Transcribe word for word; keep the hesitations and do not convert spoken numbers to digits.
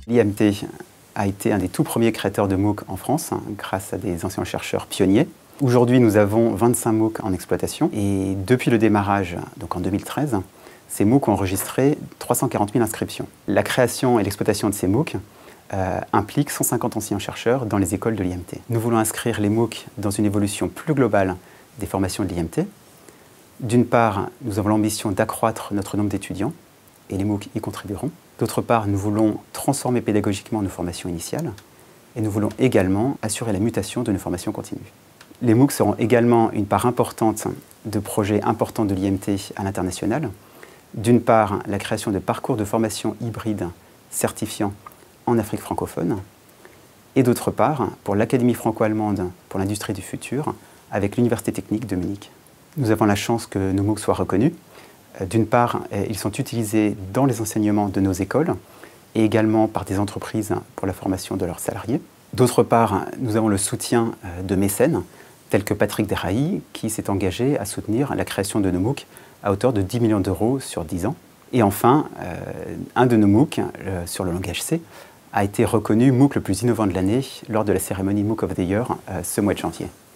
L'I M T a été un des tout premiers créateurs de MOOC en France, hein, grâce à des anciens chercheurs pionniers. Aujourd'hui, nous avons vingt-cinq MOOC en exploitation et depuis le démarrage, donc en deux mille treize, ces MOOC ont enregistré trois cent quarante mille inscriptions. La création et l'exploitation de ces MOOC euh, implique cent cinquante anciens chercheurs dans les écoles de l'I M T. Nous voulons inscrire les MOOC dans une évolution plus globale des formations de l'I M T. D'une part, nous avons l'ambition d'accroître notre nombre d'étudiants et les MOOC y contribueront. D'autre part, nous voulons transformer pédagogiquement nos formations initiales et nous voulons également assurer la mutation de nos formations continues. Les MOOC seront également une part importante de projets importants de l'I M T à l'international. D'une part, la création de parcours de formation hybride certifiants en Afrique francophone et d'autre part, pour l'Académie franco-allemande pour l'industrie du futur avec l'Université technique de Munich. Nous avons la chance que nos MOOC soient reconnus. D'une part, ils sont utilisés dans les enseignements de nos écoles et également par des entreprises pour la formation de leurs salariés. D'autre part, nous avons le soutien de mécènes tels que Patrick Derailly qui s'est engagé à soutenir la création de nos MOOC à hauteur de dix millions d'euros sur dix ans. Et enfin, euh, un de nos MOOC euh, sur le langage C a été reconnu MOOC le plus innovant de l'année lors de la cérémonie MOOC of the Year euh, ce mois de janvier.